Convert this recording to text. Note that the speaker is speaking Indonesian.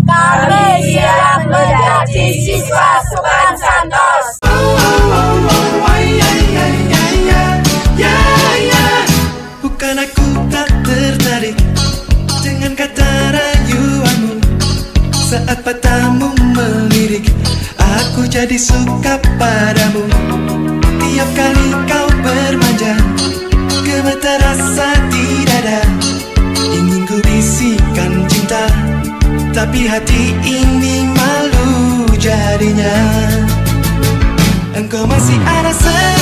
Kami siap menjadi siswa Sopan Santos. Bukan aku tak tertarik dengan kata rayuanmu. Saat matamu melirik, aku jadi suka padamu. Tiap kali kau bermanja, gemetar rasa di dada. Ingin ku bisikan cinta, tapi hati ini malu jadinya. Engkau masih ada